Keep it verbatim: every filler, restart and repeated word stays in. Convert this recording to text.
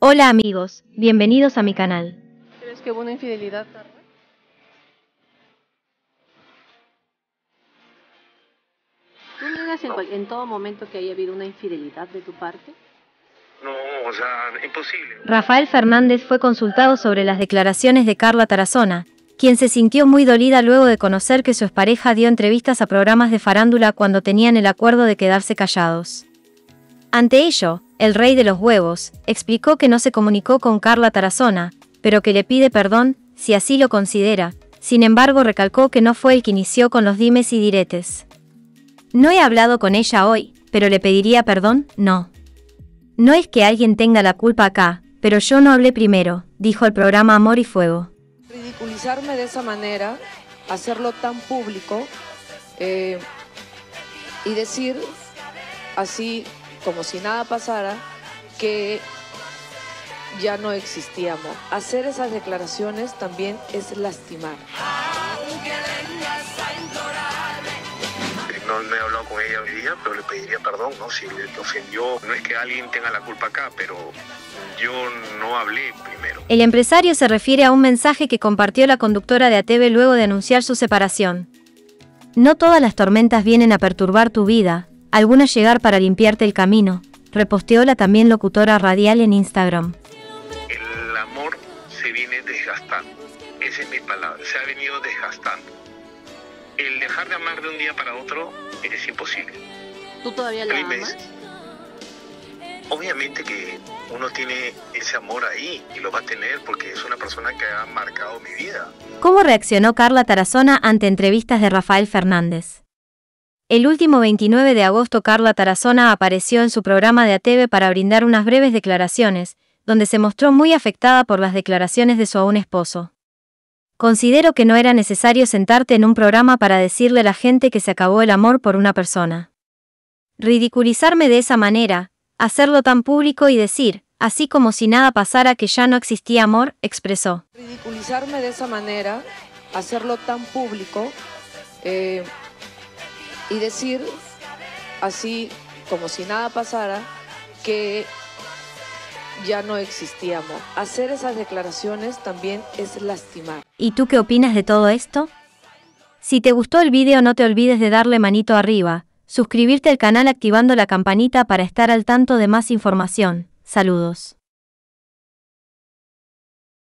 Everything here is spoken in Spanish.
Hola amigos, bienvenidos a mi canal. ¿Crees que hubo una infidelidad, Carla? ¿Tú niegas en, cual- en todo momento que haya habido una infidelidad de tu parte? No, o sea, imposible. Rafael Fernández fue consultado sobre las declaraciones de Carla Tarazona, quien se sintió muy dolida luego de conocer que su expareja dio entrevistas a programas de farándula cuando tenían el acuerdo de quedarse callados. Ante ello, el rey de los huevos explicó que no se comunicó con Carla Tarazona, pero que le pide perdón, si así lo considera. Sin embargo, recalcó que no fue el que inició con los dimes y diretes. No he hablado con ella hoy, pero le pediría perdón, no. No es que alguien tenga la culpa acá, pero yo no hablé primero, dijo el programa Amor y Fuego. Ridiculizarme de esa manera, hacerlo tan público eh, y decir así como si nada pasara que ya no existía amor. Hacer esas declaraciones también es lastimar. No, no he hablado con ella hoy día, pero le pediría perdón, ¿no? Si le ofendió, no es que alguien tenga la culpa acá, pero yo no hablé primero. El empresario se refiere a un mensaje que compartió la conductora de A T V luego de anunciar su separación. No todas las tormentas vienen a perturbar tu vida, algunas llegar para limpiarte el camino, reposteó la también locutora radial en Instagram. El amor se viene desgastando, esa es mi palabra, se ha venido desgastando. El dejar de amar de un día para otro es imposible. ¿Tú todavía la Seis amas? meses. Obviamente que uno tiene ese amor ahí y lo va a tener porque es una persona que ha marcado mi vida. ¿Cómo reaccionó Carla Tarazona ante entrevistas de Rafael Fernández? El último veintinueve de agosto Carla Tarazona apareció en su programa de A T V para brindar unas breves declaraciones, donde se mostró muy afectada por las declaraciones de su aún esposo. Considero que no era necesario sentarte en un programa para decirle a la gente que se acabó el amor por una persona. Ridiculizarme de esa manera, hacerlo tan público y decir, así como si nada pasara que ya no existía amor, expresó. Ridiculizarme de esa manera, hacerlo tan público eh, y decir así como si nada pasara que ya no existía amor. Hacer esas declaraciones también es lastimar. ¿Y tú qué opinas de todo esto? Si te gustó el video no te olvides de darle manito arriba, suscribirte al canal activando la campanita para estar al tanto de más información. Saludos.